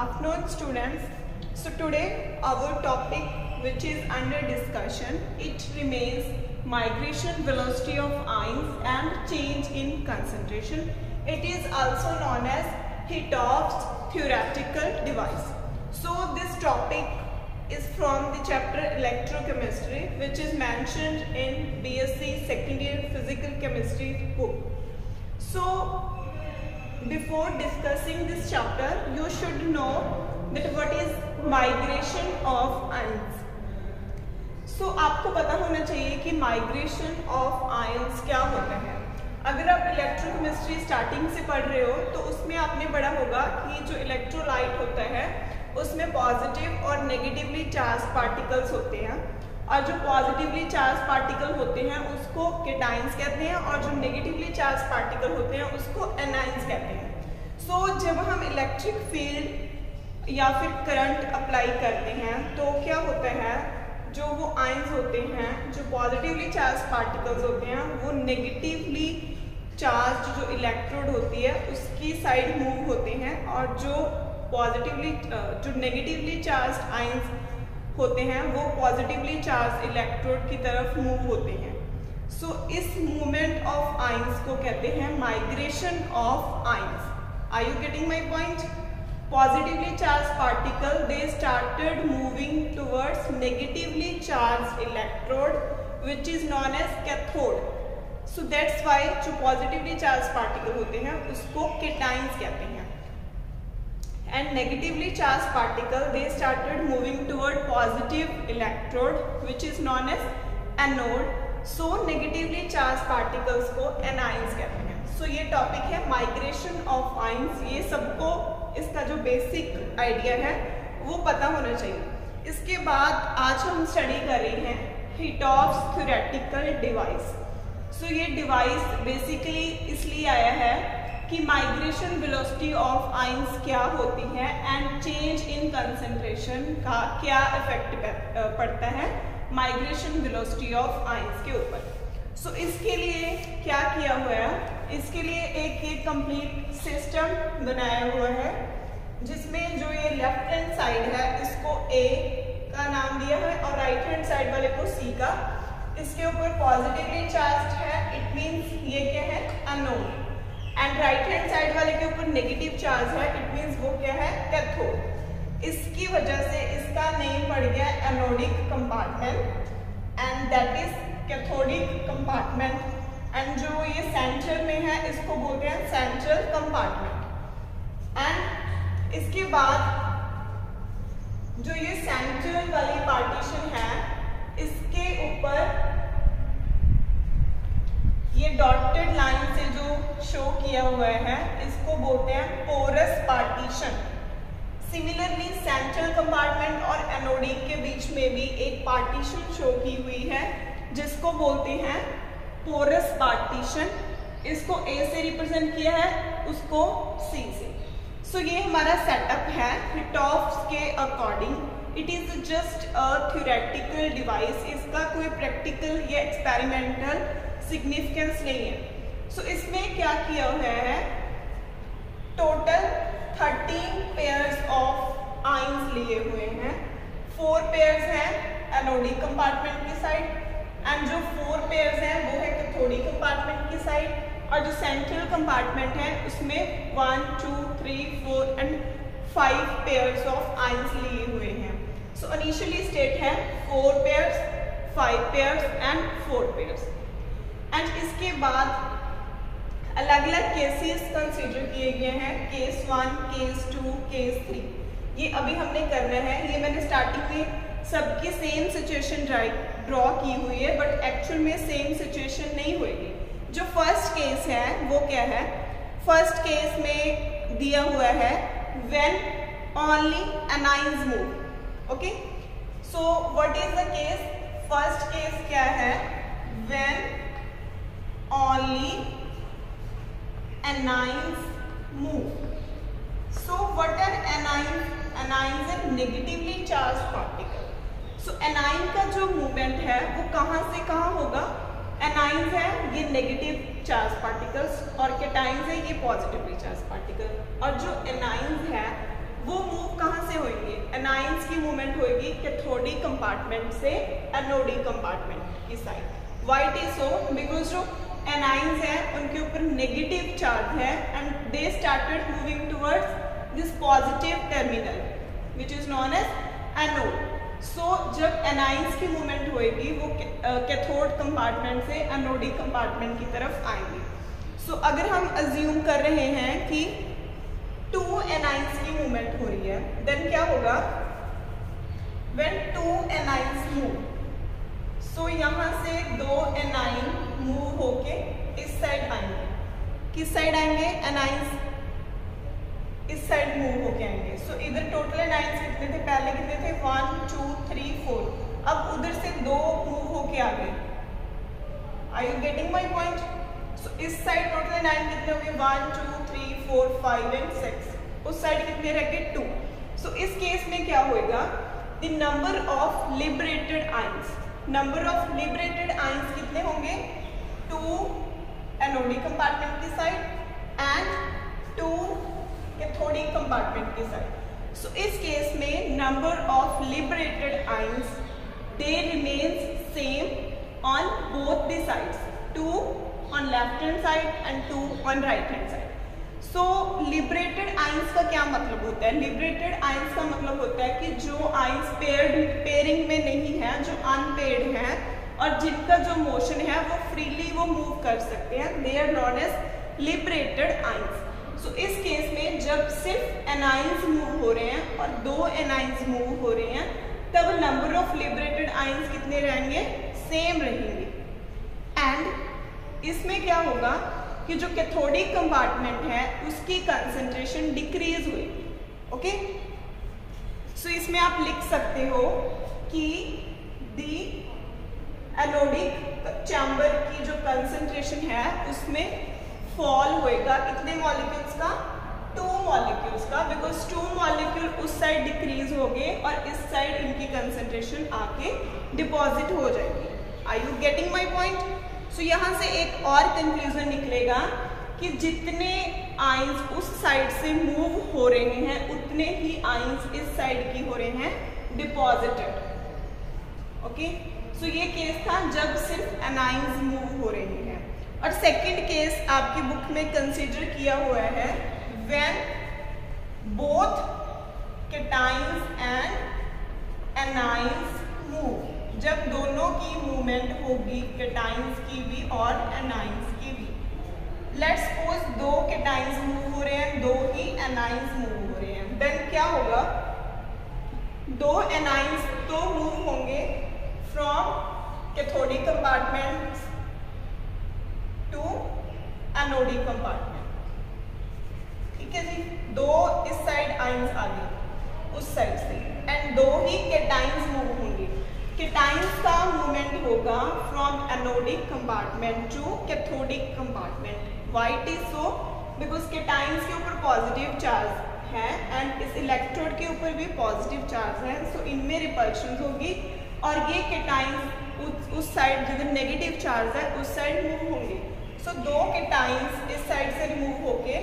afternoon, students. So today our topic which is under discussion, it remains migration velocity of ions and change in concentration. It is also known as Hittov's theoretical device. So this topic is from the chapter electrochemistry, which is mentioned in BSc second year physical chemistry book. So before discussing this chapter, you should know that what is migration of ions. So आपको पता होना चाहिए कि migration of ions क्या होता है. अगर आप इलेक्ट्रोकेमिस्ट्री स्टार्टिंग से पढ़ रहे हो तो उसमें आपने पढ़ा होगा कि जो इलेक्ट्रोलाइट होता है उसमें पॉजिटिव और नेगेटिवली चार्ज पार्टिकल्स होते हैं, और जो पॉजिटिवली चार्ज पार्टिकल होते हैं उसको केटाइंस कहते हैं और जो नेगेटिवली चार्ज पार्टिकल होते हैं उसको एनाइंस कहते हैं. सो जब हम इलेक्ट्रिक फील्ड या फिर करंट अप्लाई करते हैं तो क्या होता है, जो वो आयंस होते हैं, जो पॉजिटिवली चार्ज पार्टिकल्स होते हैं वो नेगेटिवली चार्ज जो इलेक्ट्रोड होती है उसकी साइड मूव होते हैं, और जो नेगेटिवली चार्ज आयंस होते हैं वो पॉजिटिवली चार्ज इलेक्ट्रोड की तरफ मूव होते हैं. सो इस मूवमेंट ऑफ आयंस को कहते हैं migration of ions. Are you getting my point? Positively charged particle, they started moving towards negatively charged electrode, which is known as cathode. So that's why जो positively charged particle होते हैं उसको cations कहते हैं. And negatively charged particle, they started moving toward positive electrode, which is known as anode. So negatively charged particles को anions कहते हैं. So ये टॉपिक है माइग्रेशन ऑफ आयंस. ये सबको इसका जो बेसिक आइडिया है वो पता होना चाहिए. इसके बाद आज हम स्टडी कर रहे हैं हिटॉव्स थ्योरेटिकल डिवाइस. सो ये डिवाइस बेसिकली इसलिए आया है कि माइग्रेशन वेलोसिटी ऑफ आयंस क्या होती है एंड चेंज इन कंसंट्रेशन का क्या इफेक्ट पड़ता है माइग्रेशन वेलोसिटी ऑफ आयंस के ऊपर. सो इसके लिए क्या किया हुआ है, इसके लिए एक कंप्लीट सिस्टम बनाया हुआ है जिसमें जो ये लेफ्ट हैंड साइड है इसको ए का नाम दिया है और राइट हैंड साइड वाले को सी का. इसके ऊपर पॉजिटिवली चार्ज है, इट मींस ये क्या है, anode. And right hand side वाले के ऊपर नेगेटिव चार्ज है, इट मींस वो क्या है, कैथोड. इसकी वजह से इसका नेम पड़ गया anodic compartment and that is cathodic compartment. And जो ये सेंटर में है इसको बोलते हैं सेंट्रल कंपार्टमेंट. एंड इसके बाद जो ये सेंट्रल वाली पार्टीशन है इसके ऊपर ये डॉटेड लाइन से जो शो किया हुआ है इसको बोलते हैं porous partition. Similarly central compartment और एनोडिक के बीच में भी एक पार्टीशन शो की हुई है जिसको बोलते हैं पोरस पार्टीशन. इसको ए से रिप्रेजेंट किया है, उसको सी से. सो ये हमारा सेटअप है हिटॉव्स के according. It is just a theoretical device. इसका कोई प्रैक्टिकल या एक्सपेरिमेंटल सिग्निफिकेंस नहीं है. सो इसमें क्या किया हुआ है, टोटल 13 पेयर्स ऑफ आयंस लिए हुए हैं. 4 पेयर्स हैं एनोडिक कंपार्टमेंट की साइड एंड जो 4 पेयर्स हैं वो है कैथोडिक कंपार्टमेंट की साइड, और जो सेंट्रल कंपार्टमेंट है उसमें 1 2 3 4 एंड 5 पेयर्स ऑफ आयंस लिए हुए हैं. सो इनिशियली स्टेट है 4 pairs, 5 pairs and 4 pairs. And इसके बाद अलग अलग केसेस कंसीडर किए गए हैं, केस 1, केस 2, केस 3. ये अभी हमने करना है. ये मैंने स्टार्टिंग में सबकी सेम सिचुएशन ड्रॉ की हुई है, बट एक्चुअल में सेम सिचुएशन नहीं होगी. जो फर्स्ट केस है वो क्या है, फर्स्ट केस में दिया हुआ है when only anions move. Okay, so what is the case, first case क्या है, when only anions move. So what are anions? Anions are negatively charge particle. So anion का जो मूवमेंट है वो कहाँ से कहाँ होगा, एनाइंस है ये नेगेटिव चार्ज पार्टिकल्स और कैटाइंस है ये पॉजिटिवली चार्ज पार्टिकल. और जो एनाइंस है वो मूव कहाँ से होंगे, एनाइंस की मूवमेंट होगी कैथोडिक कंपार्टमेंट से एनोडिक कंपार्टमेंट की side. Why it is so, because जो एनाइंस है उनके ऊपर नेगेटिव चार्ज है and they started moving towards this positive terminal which is known as anode. So जब एनाइंस की मूवमेंट होएगी वो कैथोड कंपार्टमेंट से एनोडिक कंपार्टमेंट की तरफ आएंगे। सो अगर हम अज्यूम कर रहे हैं कि 2 एनाइंस की मूवमेंट हो रही है, देन क्या होगा, व्हेन 2 एनाइंस मूव, सो यहाँ से 2 एनाइन मूव होके इस साइड आएंगे। किस साइड आएंगे, एनाइंस इस साइड मूव होके आएंगे। सो इधर टोटल एनाइंस कितने थे, पहले कितने थे 1 2 3 4, अब उधर से 2 मूव होके आ गए। Are you getting my point? So इस साइड टोटल एनाइन कितने हो गए 1 2 3 4 5 एंड 6, उस साइड कितने रह गए 2। सो इस केस में क्या होएगा, the number of liberated ions, number of liberated ions कितने होंगे, 2 एनोडिक कंपार्टमेंट की साइड एंड 2 कैथोडिक कंपार्टमेंट की साइड। सो इस केस में number of liberated ions they remains same on both the sides, 2 on left hand side and 2 on right hand side. So liberated ions का क्या मतलब होता है, liberated ions का मतलब होता है कि जो आयंस पेयरिंग में नहीं है, जो अनपेयर्ड है और जिनका जो मोशन है वो फ्रीली वो मूव कर सकते हैं, they are known as liberated ions. So इस केस में जब सिर्फ एनाइंस मूव हो रहे हैं और 2 एनाइंस मूव हो रहे हैं, तब नंबर ऑफ लिबरेटेड आयंस कितने रहेंगे, सेम रहेंगे। एंड इसमें क्या होगा कि जो कैथोडिक कंपार्टमेंट है उसकी कंसंट्रेशन डिक्रीज हुई। ओके, सो इसमें आप लिख सकते हो कि दी एनोडिक चैम्बर की जो कंसंट्रेशन है उसमें फॉल होएगा कितने मॉलिक्यूल्स का, 2 मॉलिक्यूल्स का, बिकॉज 2 मॉलिक्यूल उस साइड डिक्रीज हो गए और इस साइड इनकी कंसंट्रेशन आके डिपॉजिट हो जाएगी। Are you getting my point? So यहाँ से एक और कंक्लूजन निकलेगा कि जितने आयंस उस साइड से मूव हो रहे हैं उतने ही आयंस इस साइड की हो रहे हैं डिपॉजिटेड। ओके, सो ये केस था जब सिर्फ एनाइंस मूव हो रहे हैं। और सेकंड केस आपकी बुक में कंसीडर किया हुआ है when both cations and anions move, जब दोनों की मूवमेंट होगी, कैटाइंस की भी और एनाइंस की भी। लेट्स सपोज 2 कैटाइंस मूव हो रहे हैं, 2 ही एनाइंस मूव हो रहे हैं, देन क्या होगा, 2 एनाइंस तो मूव होंगे from cathodic compartment to anodic compartment. ठीक है जी, 2 इस साइड आयंस आ गए उस साइड से एंड 2 ही कैटाइंस मूव होंगे। कैटाइंस का मूवमेंट होगा from anodic compartment to cathodic compartment. Why it is so, because cations के ऊपर पॉजिटिव चार्ज है एंड इस इलेक्ट्रोड के ऊपर भी पॉजिटिव चार्ज है, सो इनमें रिपल्शन होगी और ये कैटाइंस उस साइड जिधर नेगेटिव चार्ज है उस साइड मूव होंगे। सो 2 कैटाइंस इस साइड से रिमूव होके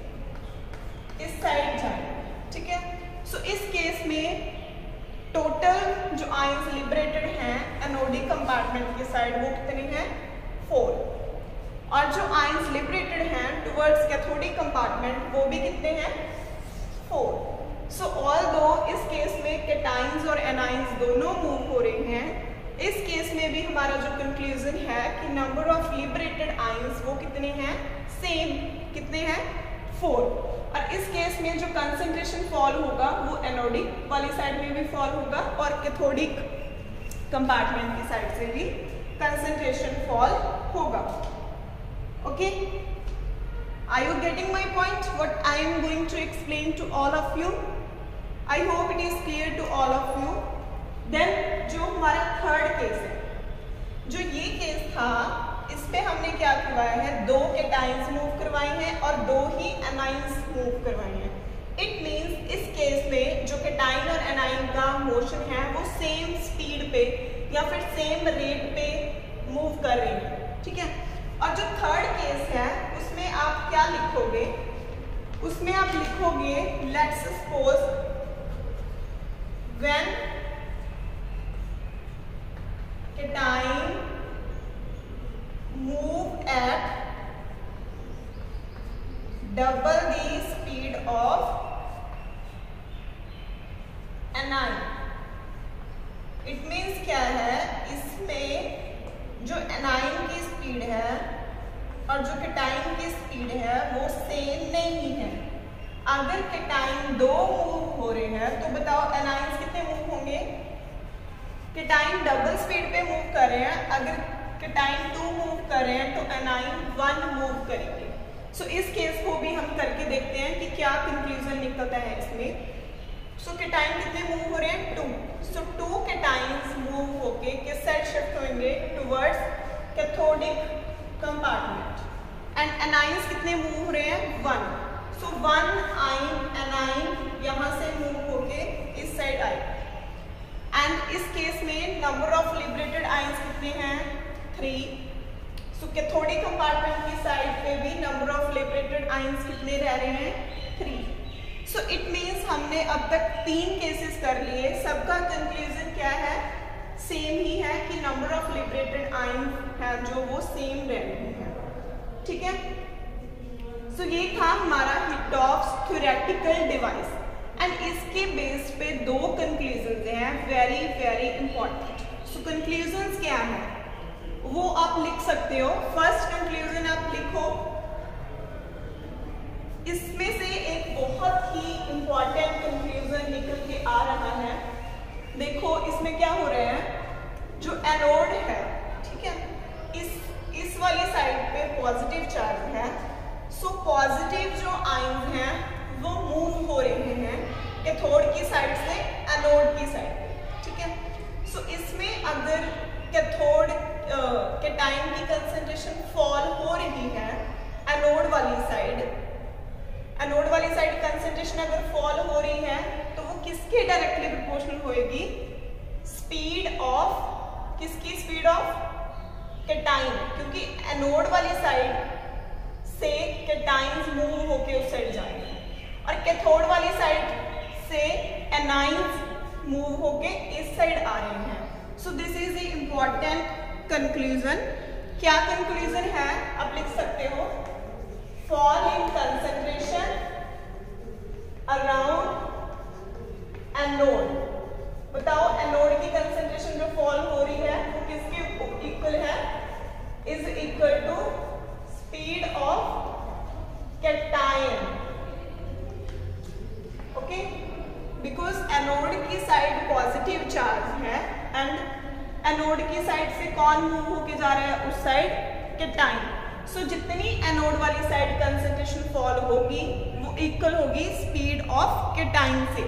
इस साइड जाएंगे। ठीक है, सो इस केस में टोटल जो आयंस लिबरेटेड हैं एनोडिक कंपार्टमेंट की साइड वो कितने हैं, 4, और जो आयंस लिबरेटेड हैं टुवर्ड्स कैथोडिक कंपार्टमेंट वो भी कितने हैं, 4। सो ऑल्दो इस केस में कैटाइंस और एनाइंस दोनों मूव हो रहे हैं, इस केस में भी हमारा जो कंक्लूजन है कि नंबर ऑफ लिबरेटेड आयंस वो कितने हैं, सेम, कितने हैं, 4। और इस केस में जो कंसंट्रेशन फॉल होगा वो एनोडिक वाली साइड में भी फॉल होगा और कैथोडिक कंपार्टमेंट की साइड से भी कंसंट्रेशन फॉल होगा। Okay, are you getting my point what I am going to explain to all of you? I hope it is clear to all of you. Then जो हमारा third case है, जो ये case था इस पे हमने क्या करवाया है, 2 कैटाइंस मूव करवाए हैं और 2 ही एनाइंस मूव करवाए हैं। इट मीन्स इस केस में जो कैटाइन और एनाइन का मोशन है वो सेम स्पीड पे या फिर सेम रेट पे मूव कर रहे हैं। ठीक है, और जो थर्ड केस है उसमें आप क्या लिखोगे, उसमें आप लिखोगे let's suppose when cation move at double the speed of anion. It means क्या है, इसमें जो एनाइन की स्पीड है और जो केटाइन की स्पीड है वो सेम नहीं है। अगर केटाइन 2 मूव हो रहे हैं तो बताओ एनाइंस कितने मूव होंगे? केटाइन डबल स्पीड पे मूव कर रहे हैं, अगर केटाइन 2 मूव कर रहे हैं तो एनाइन 1 मूव करेंगे। सो इस केस को भी हम करके देखते हैं कि क्या कंक्लूजन निकलता है इसमें। सो केटाइन कितने मूव हो रहे हैं? 2। सो 2 केटाइंस मूव होके किस साइड शिफ्ट होंगे? Towards cathodic compartment. And anions कितने मूव हो रहे हैं? 1। सो 1 आइन एनाइन यहां से मूव होके इस साइड आए। एंड इस केस में नंबर ऑफ लिबरेटेड आइंस कितने हैं? 3। सो कैथोडिक कंपार्टमेंट की साइड पे भी नंबर ऑफ लिबरेटेड आइंस कितने रह रहे हैं? 3। सो इट मीन्स हमने अब तक 3 केसेस कर लिए, सबका कंक्लूजन क्या है? सेम ही है कि नंबर ऑफ लिबरेटेड आयन है जो वो सेम रह रहे हैं। ठीक है, सो ये था हमारा हिटॉफ्स थ्योरेटिकल डिवाइस एंड इसके बेस पे 2 कंक्लूजन हैं very very important. So conclusion क्या है वो आप लिख सकते हो। फर्स्ट कंक्लूजन आप लिखो, इसमें से एक बहुत ही इंपॉर्टेंट कंक्लूजन निकल के आ रहा है। देखो इसमें क्या हो रहा है, जो एनोड है, ठीक है, इस वाली साइड पे पॉजिटिव चार्ज है। सो पॉजिटिव जो आयन हैं वो मूव हो रहे हैं कैथोड की साइड से एनोड की साइड। ठीक है, सो इसमें अगर कैथोड केटाइन की कंसंट्रेशन फॉल हो रही है एनोड वाली साइड कंसंट्रेशन अगर फॉल हो रही है तो वो किसके डायरेक्टली प्रोपोर्शनल होएगी? स्पीड ऑफ, किसकी स्पीड ऑफ? केटाइन, क्योंकि एनोड वाली साइड से केटाइंस मूव होके उस साइड जाएंगे और कैथोड वाली साइड से एनाइंस मूव होके इस साइड आ रहे हैं। So this is the important conclusion. क्या कंक्लूजन है आप लिख सकते हो? Fall in concentration around anode. बताओ एनोड की कंसंट्रेशन जो फॉल हो रही है वो किसके इक्वल है? Is equal to speed of cation. Okay, because anode की साइड पॉजिटिव चार्ज है एंड एनोड की साइड से कौन मूव होके जा रहा है? उस साइड केटाइन। सो जितनी एनोड वाली साइड कंसंट्रेशन फॉल होगी वो इक्वल होगी स्पीड ऑफ केटाइन से।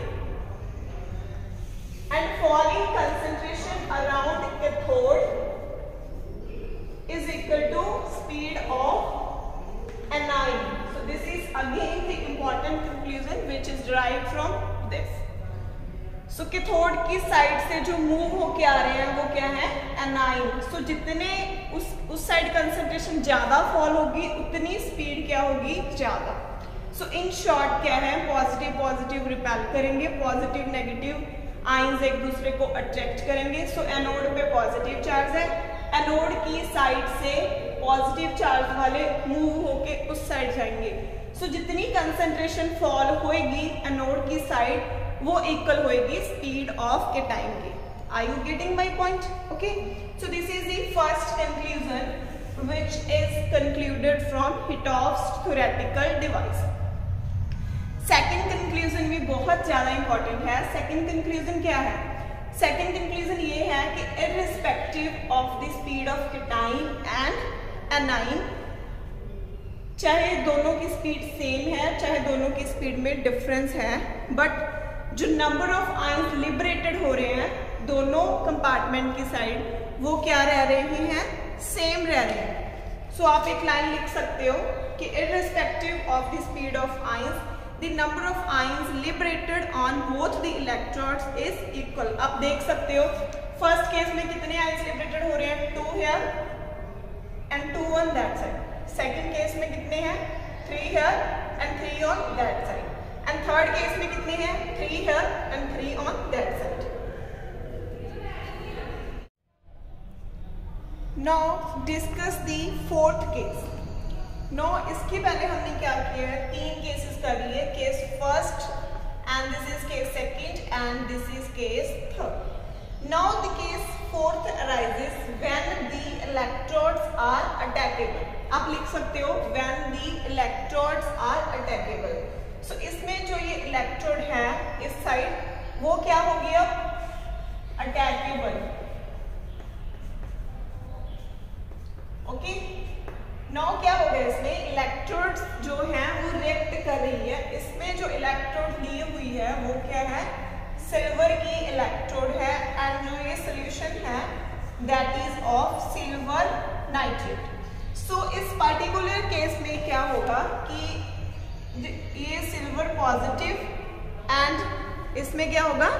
And falling concentration around cathode is equal to speed of anion. So this is again the important conclusion which is derived from this. So cathode की side से जो move होके आ रहे हैं वो क्या है? एनाइन। सो जितने उस साइड कंसंट्रेशन ज्यादा फॉल होगी उतनी स्पीड क्या होगी? ज्यादा। सो इन शॉर्ट क्या है? पॉजिटिव पॉजिटिव रिपेल करेंगे, पॉजिटिव नेगेटिव आयंस एक दूसरे को अट्रैक्ट करेंगे। सो एनोड पे पॉजिटिव चार्ज है, एनोड की साइड से पॉजिटिव चार्ज वाले मूव होके उस साइड जाएंगे। सो जितनी कंसंट्रेशन फॉल होएगी एनोड की साइड वो इक्वल होएगी स्पीड ऑफ केटाइन के। Are you getting my point? Okay. So this is the first conclusion which is concluded from Hitof's theoretical device. Second conclusion भी बहुत ज़्यादा important है। Second conclusion क्या है? Second conclusion ये है कि irrespective of the speed of cation and anion, चाहे दोनों की स्पीड सेम है चाहे दोनों की स्पीड में डिफरेंस है, बट जो नंबर ऑफ आयंस लिबरेटेड हो रहे हैं दोनों कंपार्टमेंट की साइड वो क्या रह रहे हैं? सेम रह रहे हैं। सो आप एक लाइन लिख सकते हो कि irrespective of the speed of ions the number of ions liberated on both the electrodes is equal. आप देख सकते हो फर्स्ट केस में कितने आयंस लिबरेटेड हो रहे हैं? 2 here and 2 on that side. Second case में कितने हैं? 3 here and 3 on that side. And third case में कितने हैं? 3 here and 3 on that side. Now discuss the fourth case. Now इसके पहले हमने क्या किया है? 3 केसेस कर लिए. Case first and this is case second and this is case third. Now the case fourth arises when the electrodes are attackable. आप लिख सकते हो when the electrodes are attackable. So इसमें जो ये इलेक्ट्रोड है इस साइड वो क्या हो गया? अटैकेबल. ओके. नाउ क्या हो गया? इसमें इलेक्ट्रोड्स जो हैं वो रिएक्ट कर रही है. इसमें जो इलेक्ट्रोड ली हुई है वो क्या है? सिल्वर की इलेक्ट्रोड है एंड जो ये सोल्यूशन है that is of silver nitrate. So इस पर्टिकुलर केस में क्या होगा कि ये सिल्वर पॉजिटिव एंड इसमें क्या होगा?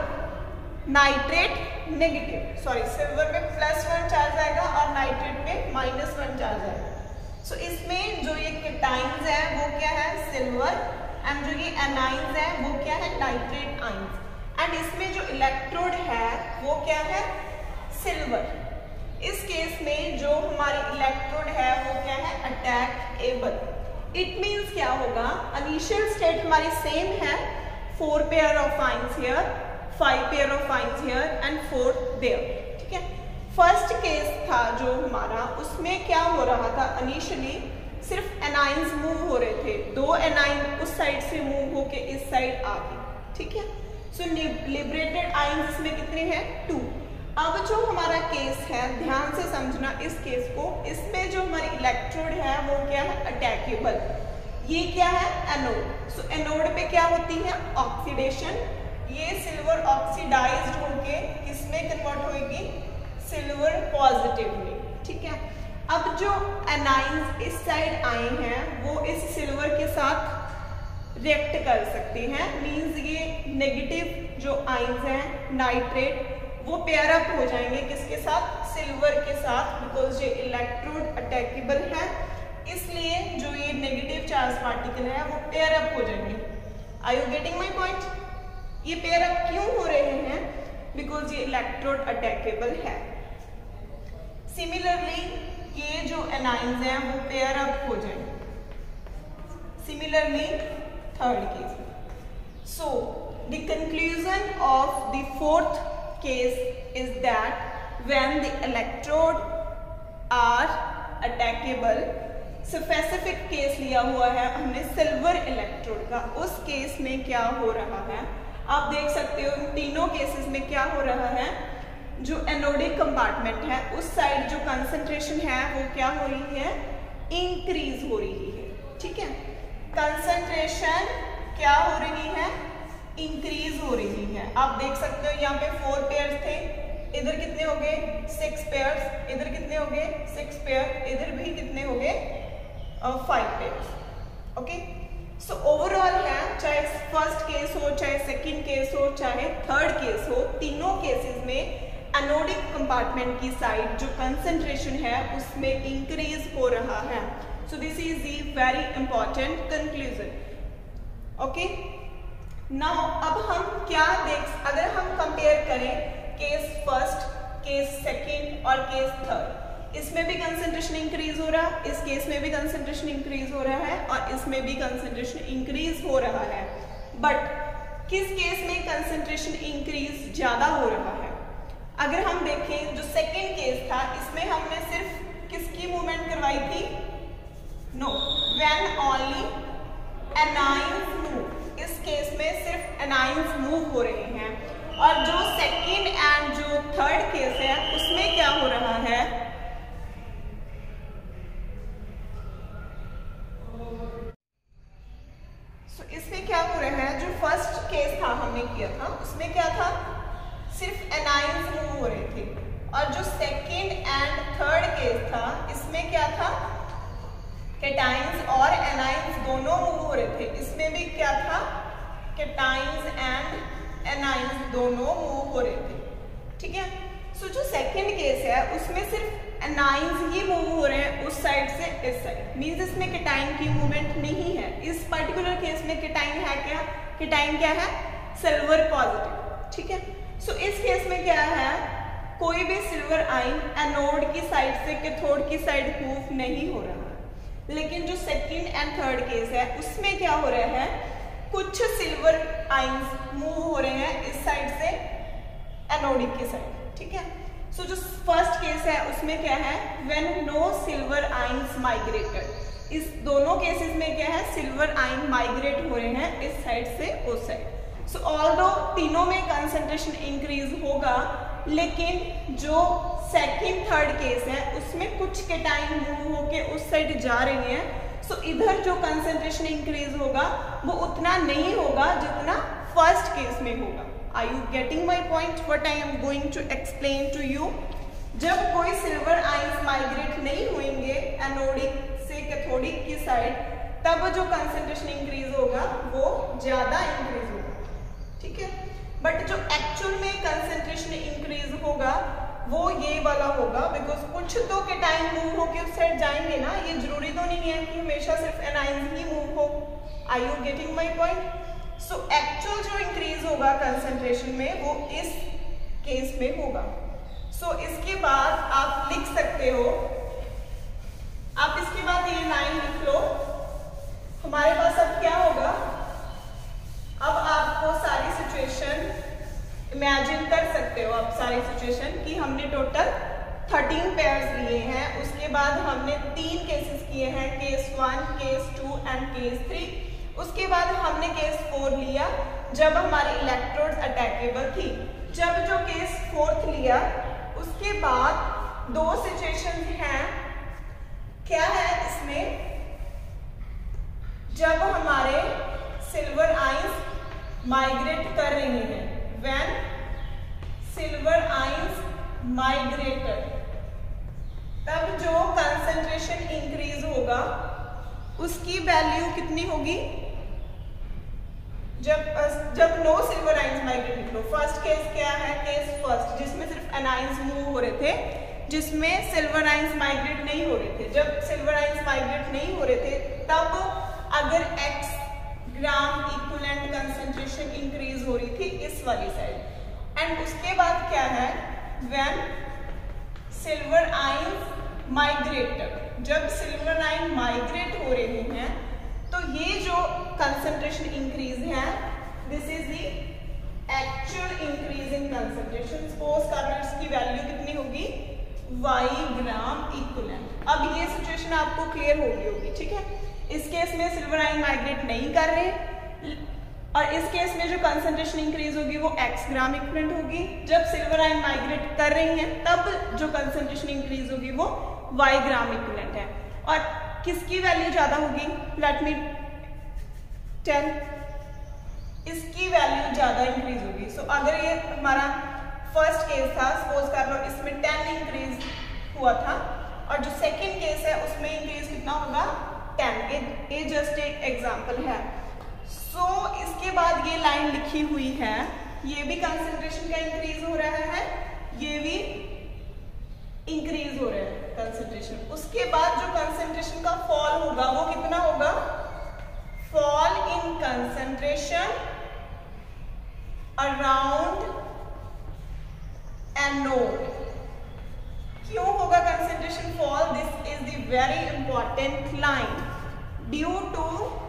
Nitrate negative. सॉरी, सिल्वर में +1 चार्ज आएगा और नाइट्रेट में -1 चार्ज आएगा. सो इसमें जो ये केटाइंस है वो क्या है? सिल्वर. एंड जो ये एनाइंस है वो क्या है? Nitrate ions. एंड इसमें जो इलेक्ट्रोड है वो क्या है? सिल्वर. इस केस में जो हमारी इलेक्ट्रोड है वो क्या है? अटैकेबल. इट मीन्स क्या होगा? इनिशियल स्टेट हमारी सेम है. 4 pair of ions here, 5 pair of ions here and 4 there. ठीक है. फर्स्ट केस था जो हमारा, उसमें क्या हो रहा था? इनिशियली सिर्फ एनाइंस मूव हो रहे थे. 2 एनाइन उस साइड से मूव होके इस साइड आ गए. ठीक है. सो लिबरेटेड आइंस इसमें कितने हैं? 2. अब जो हमारा केस है, ध्यान से समझना इस केस को. इसमें जो हमारी इलेक्ट्रोड है वो क्या है? अटैकेबल. ये क्या है? एनोड. सो एनोड पे क्या होती है? ऑक्सीडेशन. ये सिल्वर ऑक्सीडाइज्ड होके किसमें कन्वर्ट होगी? सिल्वर पॉजिटिव में. ठीक है. अब जो एनाइंस इस साइड आए हैं वो इस सिल्वर के साथ रिएक्ट कर सकते हैं. मींस ये नेगेटिव जो आइंस हैं नाइट्रेट वो पेयर अप हो जाएंगे किसके साथ? सिल्वर के साथ. बिकॉज ये इलेक्ट्रोड अटैकेबल है इसलिए जो ये नेगेटिव चार्ज पार्टिकल है वो पेयर अप हो जाएंगे. Are you getting my point? ये पेयर अप क्यों हो रहे हैं? बिकॉज ये इलेक्ट्रोड अटैकेबल है. सिमिलरली ये जो एनाइंस हैं वो पेयर अप हो जाएंगे. Similarly third case. So the conclusion of the fourth case is that when the electrode are attackable. Specific case लिया हुआ है हमने सिल्वर इलेक्ट्रोड का. उस केस में क्या हो रहा है आप देख सकते हो. इन तीनों केसेस में क्या हो रहा है? जो एनोडिक कंपार्टमेंट है उस साइड जो कंसंट्रेशन है वो क्या हो रही है? इंक्रीज हो रही है. ठीक है. कंसंट्रेशन क्या हो रही है? इंक्रीज हो रही है. आप देख सकते हो यहाँ पे 4 पेयर्स थे, इधर कितने हो गए? 6 पेयर्स. इधर कितने हो गए? 6 पेयर. इधर भी कितने हो गए? 5 पेयर्स. ओके. सो ओवरऑल है, चाहे फर्स्ट केस हो, चाहे सेकंड केस हो, चाहे थर्ड केस हो, तीनों केसेस में एनोडिक कंपार्टमेंट की साइड जो कंसंट्रेशन है उसमें इंक्रीज हो रहा है. So this is the very important conclusion. Okay. Now अब हम क्या अगर हम कंपेयर करें केस फर्स्ट, केस सेकंड और केस थर्ड, इसमें भी कंसंट्रेशन इंक्रीज हो रहा है, इस केस में भी कंसंट्रेशन इंक्रीज हो रहा है और इसमें भी कंसंट्रेशन इंक्रीज हो रहा है. बट किस केस में कंसंट्रेशन इंक्रीज ज्यादा हो रहा है? अगर हम देखें जो सेकंड केस था इसमें हमने सिर्फ किसकी मूवमेंट करवाई थी? No, when only anions move. इस केस में सिर्फ एनाइंस मूव हो रहे हैं. और जो सेकंड एंड जो थर्ड केस है उसमें क्या हो रहा है? इसमें क्या हो रहा है? जो फर्स्ट केस था हमने किया था उसमें क्या था? सिर्फ एनाइंस मूव हो रहे थे. और जो सेकंड एंड थर्ड केस था इसमें क्या था? केटाइंस और एनाइंस दोनों मूव हो रहे थे. इसमें भी क्या था? केटाइंस एंड एनाइंस दोनों मूव हो रहे थे. ठीक है. सो जो सेकंड केस है उसमें सिर्फ एनाइंस ही मूव हो रहे हैं उस साइड से इस साइड, मींस इसमें केटाइन की मूवमेंट नहीं है। इस पर्टिकुलर केस में केटाइन है क्या, केटाइन क्या है, सिल्वर पॉजिटिव, ठीक है। सो इस केस में क्या है, कोई भी सिल्वर आयन एनोड की साइड से कैथोड की साइड मूव नहीं हो रहा है। लेकिन जो सेकंड एंड थर्ड केस है उसमें क्या हो रहा है, कुछ सिल्वर आयंस मूव हो रहे हैं इस साइड से एनोडिक की साइड, ठीक है। सो जो फर्स्ट केस है उसमें क्या है, when no silver ions migrated, इस दोनों केसेस में क्या है, सिल्वर आयन माइग्रेट हो रहे हैं इस साइड से उस साइड। सो ऑल्दो तीनों में कंसंट्रेशन इंक्रीज होगा, लेकिन जो सेकंड थर्ड केस है उसमें कुछ केटाइन मूव होके उस साइड जा रही हैं। सो इधर जो कंसंट्रेशन इंक्रीज होगा वो उतना नहीं होगा जितना फर्स्ट केस में होगा। Are you getting my point, what I am going to explain to you. जब कोई सिल्वर आयंस माइग्रेट नहीं होंगे एनोडिक से कैथोडिक की साइड, तब जो कंसंट्रेशन इंक्रीज होगा वो ज्यादा इंक्रीज होगा, ठीक है। बट जो एक्चुअल में कंसंट्रेशन इंक्रीज होगा वो ये वाला होगा, बिकॉज कुछ तो केटाइन मूव होके उस साइड जाएंगे ना, ये जरूरी तो नहीं है कि हमेशा सिर्फ एनाइंस ही मूव हो। Are you getting my point. So actual जो इंक्रीज होगा कंसंट्रेशन में वो इस केस में होगा। सो इसके बाद आप लिख सकते हो, आप इसके बाद ये लाइन लिख लो, हमारे पास अब क्या होगा, अब आपको सारी सिचुएशन इमेजिन कर सकते हो आप सारी सिचुएशन कि हमने टोटल 13 पेयर्स लिए हैं, उसके बाद हमने 3 केसेस किए हैं, केस 1, केस 2 एंड केस 3। उसके बाद हमने केस 4 लिया जब हमारी इलेक्ट्रोड्स अटैकेबल थी। जब जो केस 4th लिया उसके बाद 2 सिचुएशंस हैं, क्या है इसमें, जब हमारे सिल्वर आयंस माइग्रेट कर रही हैं, when silver ions migrated, तब जो कंसंट्रेशन इंक्रीज होगा उसकी वैल्यू कितनी होगी, जब नो सिल्वर आयंस माइग्रेट लिख लो। फर्स्ट केस क्या है, केस फर्स्ट, जिसमें सिर्फ एनाइंस मूव हो रहे थे, जिसमें सिल्वर आयंस माइग्रेट नहीं हो रहे थे। जब सिल्वर आयंस माइग्रेट नहीं हो रहे थे तब अगर x gram equivalent concentration increase हो रही थी इस वाली साइड। एंड उसके बाद क्या है, व्हेन सिल्वर आयंस माइग्रेटेड, जब सिल्वर आयन माइग्रेट हो रहे हैं तो ये जो कंसंट्रेशन इंक्रीज है, this is the actual increase in concentration. Suppose कर लो इसकी वैल्यू कितनी होगी, y ग्राम इक्विवेलेंट। अब ये सिचुएशन आपको क्लियर होगी, ठीक है। इस केस में सिल्वर आयन माइग्रेट नहीं कर रहे और इस केस में जो कंसंट्रेशन इंक्रीज होगी वो x ग्राम इक्विवेलेंट होगी। जब सिल्वर आयन माइग्रेट कर रही हैं तब जो कंसंट्रेशन इंक्रीज होगी वो y ग्राम इक्विवेलेंट है। और किसकी वैल्यू ज्यादा होगी, लेट मी टेल, इसकी वैल्यू ज्यादा इंक्रीज होगी। सो अगर ये हमारा फर्स्ट केस था, सपोज कर लो इसमें 10 इंक्रीज हुआ था और जो सेकेंड केस है उसमें इंक्रीज कितना होगा, 10। ये जस्ट एक एग्जांपल है। सो इसके बाद ये लाइन लिखी हुई है, ये भी कंसंट्रेशन का इंक्रीज हो रहा है, ये भी इंक्रीज हो रहा है कंसंट्रेशन। उसके बाद जो कंसंट्रेशन का फॉल होगा वो कितना होगा, fall in concentration around anode. क्यों होगा concentration fall, this is the very important line, due to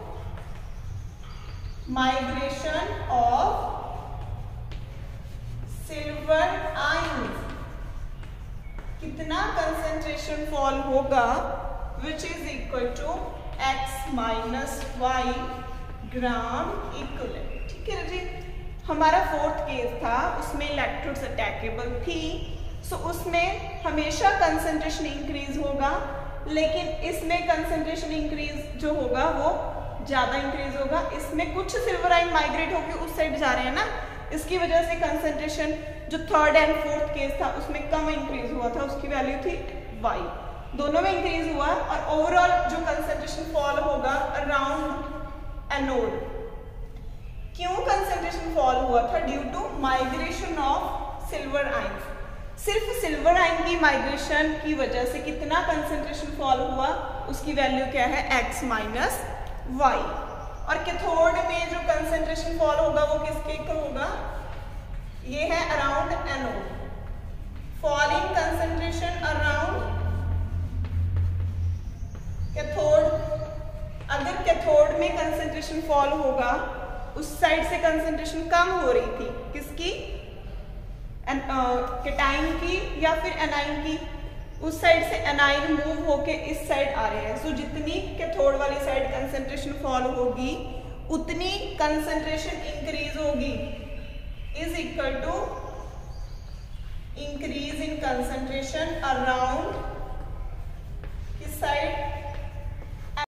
migration of silver ions. कितना कंसंट्रेशन फॉल होगा, which is equal to x minus y gram equivalent, ठीक है जी। हमारा 4th केस था, उसमें electrodes attackable थी, सो उसमें हमेशा कंसंट्रेशन इंक्रीज होगा, लेकिन इसमें कंसंट्रेशन इंक्रीज जो होगा वो ज्यादा इंक्रीज होगा। इसमें कुछ सिल्वर आयन माइग्रेट होकर उस साइड जा रहे हैं ना, इसकी वजह से कंसंट्रेशन जो 3rd एंड 4th केस था उसमें कम इंक्रीज हुआ था, उसकी वैल्यू थी y। दोनों में इंक्रीज हुआ और ओवरऑल जो कंसंट्रेशन फॉल होगा अराउंड एनोड। क्यों कंसंट्रेशन फॉल हुआ था, due to migration of silver ions. सिर्फ सिल्वर आयन की माइग्रेशन की वजह से कितना कंसेंट्रेशन फॉल हुआ, उसकी वैल्यू क्या है, x माइनस वाई। और कैथोड में जो कंसेंट्रेशन फॉल होगा वो किसके इक्वल होगा, ये है around anode, falling concentration around cathode. अगर कैथोड में कंसेंट्रेशन फॉल होगा, उस साइड से कंसेंट्रेशन कम हो रही थी, किसकी, कैटाइन की या फिर एनाइन की, उस साइड से एनाइन मूव होके इस साइड आ रहे हैं। सो जितनी कैथोड वाली साइड कंसेंट्रेशन फॉल होगी उतनी कंसेंट्रेशन इंक्रीज होगी, is equal to increase in concentration around किस साइड,